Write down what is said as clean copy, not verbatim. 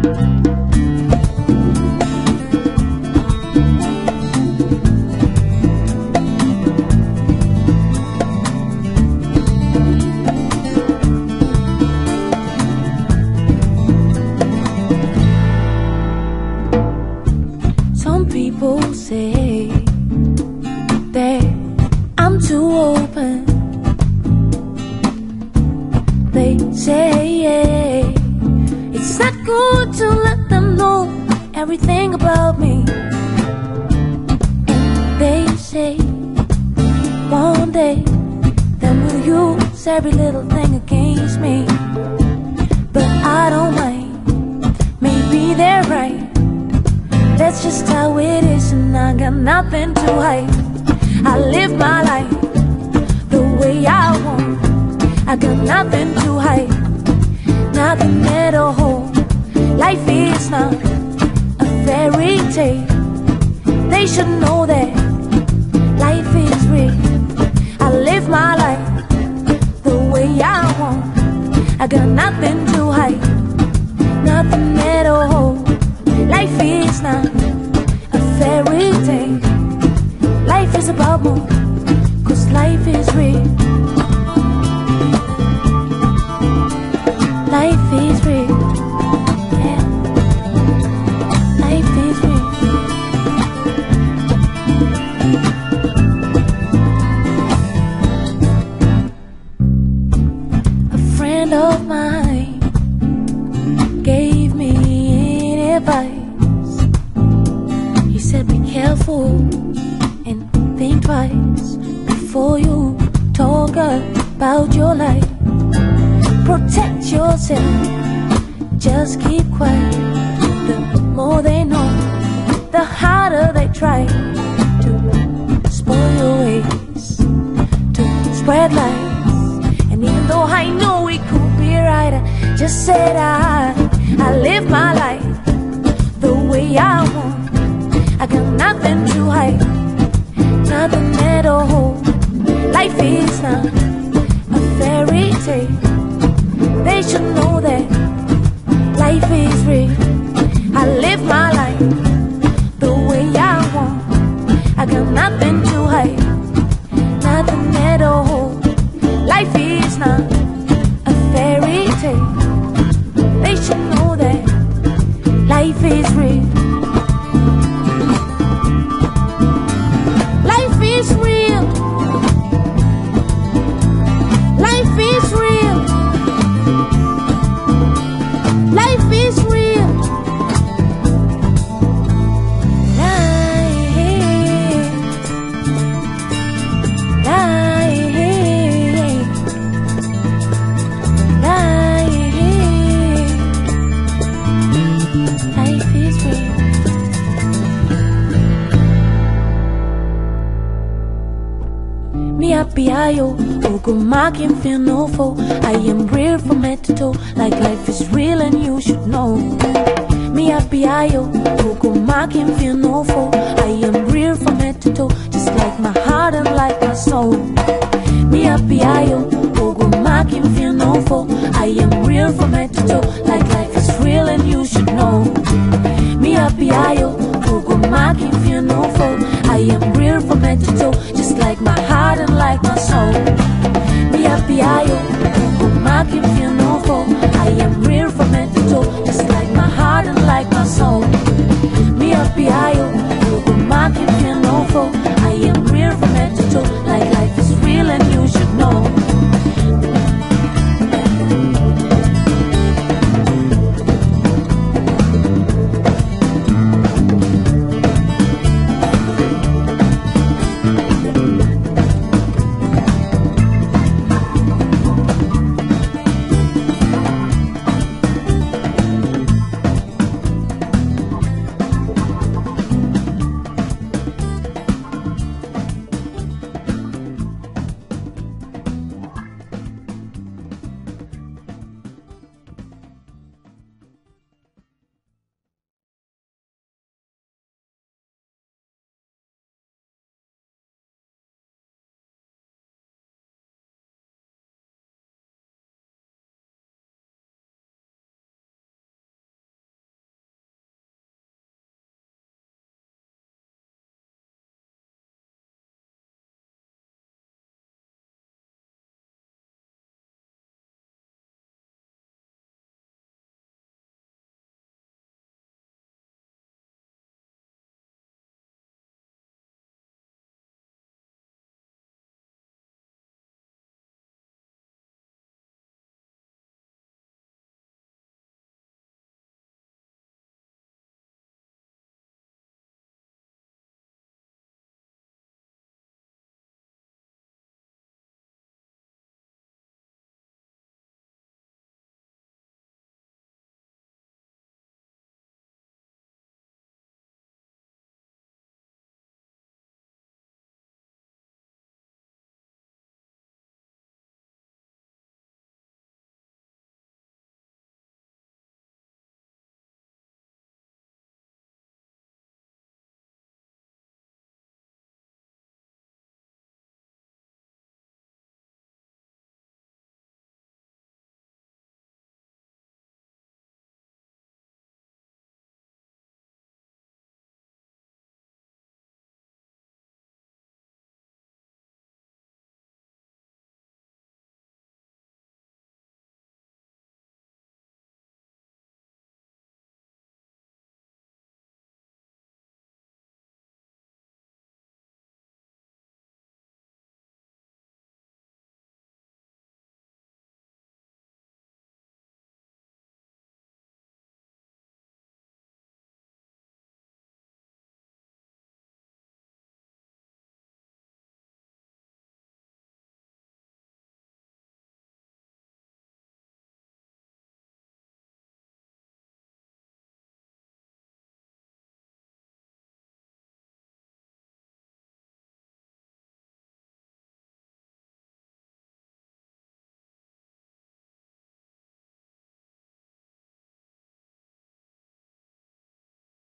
People say that I'm too open. They say it's not good to let them know everything about me. And they say one day they will use every little thing against me. But I don't mind, maybe they're right. That's just how it is, and I got nothing to hide. I live my life the way I want. I got nothing to hide, nothing at all. Life is not a fairy tale. They should know that life is real. I live my life the way I want. I got nothing to hide, nothing at all. Life is not a fairy tale. Life is about more, 'cause life is real. Life is real. Yeah. Life is real. A friend of mine gave me advice. He said, be careful and think twice before you talk about your life. Protect yourself, just keep quiet. The more they know, the harder they try to spoil your ways, to spread lies. And even though I know it could be right, I just said I live my life the way I want. I got nothing to hide, nothing at all. Life is not a fairy tale. They should know that life is real. I live my life the way I want. I got nothing to hide, nothing at all. Life is not a fairy tale. They should know that life is real. Life is real. Life is real. Life is real. Life is real. Me happy ayo, Ogo makin feel no foe. I am real from head to toe, like life is real and you should know. Me happy ayo, Ogo makin feel no foe. I am real from head to toe, just like my heart and like my soul. Me happy ayo, Ogo makin feel no foe. I am real from head to toe, like life is real and you should know. Me happy ayo, Ogo makin feel no foe. I am real from head to toe, just like my heart and like my soul.